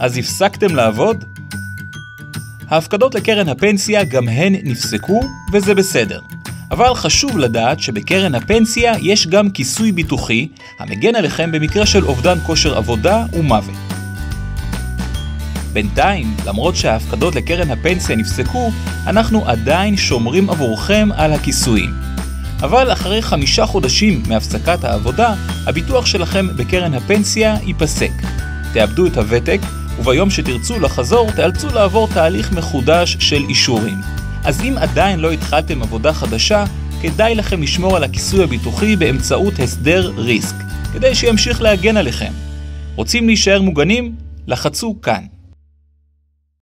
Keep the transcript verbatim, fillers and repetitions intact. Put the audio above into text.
אז הפסקתם לעבוד? ההפקדות לקרן הפנסיה גם הן נפסקו, וזה בסדר. אבל חשוב לדעת שבקרן הפנסיה יש גם כיסוי ביטוחי המגן עליכם במקרה של אובדן כושר עבודה ומוות. בינתיים, למרות שההפקדות לקרן הפנסיה נפסקו, אנחנו עדיין שומרים עבורכם על הכיסויים. אבל אחרי חמישה חודשים מהפסקת העבודה, הביטוח שלכם בקרן הפנסיה ייפסק. תאבדו את הוותק, וביום שתרצו לחזור, תאלצו לעבור תהליך מחודש של אישורים. אז אם עדיין לא התחלתם עבודה חדשה, כדאי לכם לשמור על הכיסוי הביטוחי באמצעות הסדר ריסק, כדי שימשיך להגן עליכם. רוצים להישאר מוגנים? לחצו כאן.